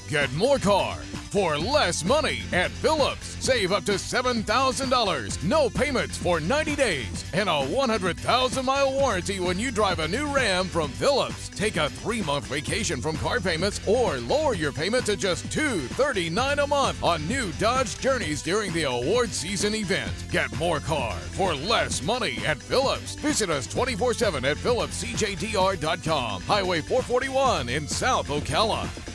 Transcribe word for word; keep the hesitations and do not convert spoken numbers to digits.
Get more car for less money at Phillips. Save up to seven thousand dollars. No payments for ninety days and a one hundred thousand mile warranty when you drive a new Ram from Phillips. Take a three-month vacation from car payments or lower your payment to just two hundred thirty-nine dollars a month on new Dodge Journeys during the award season event. Get more car for less money at Phillips. Visit us twenty-four seven at phillips c j d r dot com. Highway four forty-one in South Ocala.